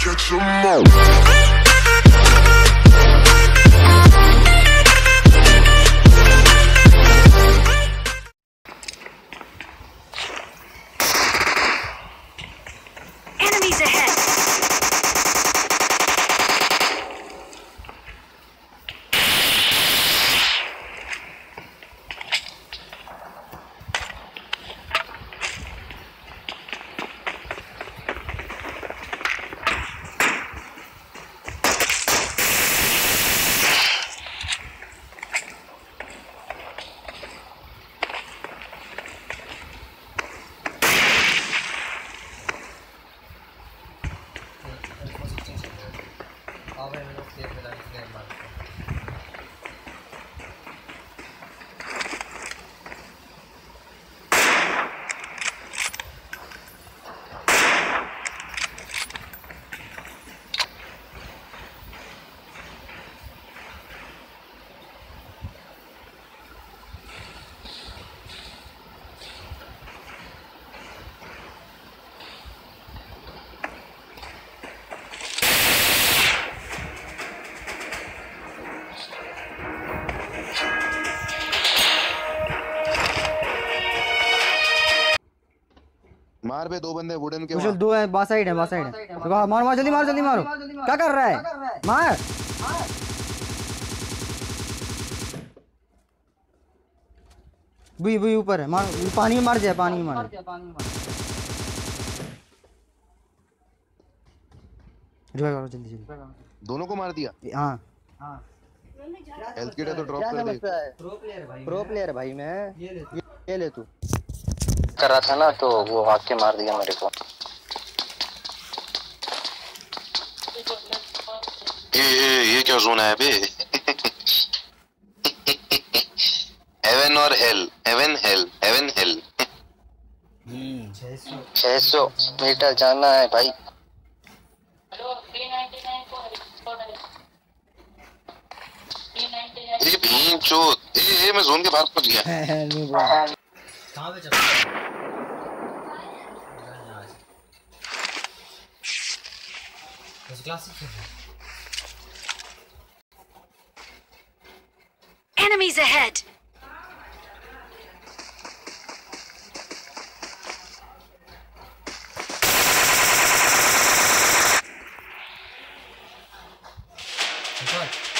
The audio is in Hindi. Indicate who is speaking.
Speaker 1: Catch 'em all.
Speaker 2: Enemies ahead.
Speaker 3: मार पे दो बंदे वुडन के
Speaker 4: कुशल दो है, बास साइड है, बास साइड है। देखो मारो मारो, जल्दी मारो, जल्दी मारो। क्या कर रहा है? मार। बुई बुई ऊपर है, मार। पानी में मार जाए, पानी में मार। रिवाइव करो जल्दी जल्दी।
Speaker 3: दोनों को मार दिया।
Speaker 4: हाँ
Speaker 3: हेल्थ किट है तो ड्रॉप कर दे।
Speaker 4: प्रो प्लेयर भाई मैं। ये ले तू।
Speaker 5: कर रहा था ना तो वो आके मार दिया मेरे को।
Speaker 3: ये क्या जोन है बे? हेवन और hell, heaven hell, heaven hell.
Speaker 5: 600 metre जाना है भाई।
Speaker 3: ये भीम चोद, ये मैं जोन के बाहर पहुंच गया।
Speaker 4: कहां पे चल
Speaker 2: Enemies ahead.
Speaker 4: Good.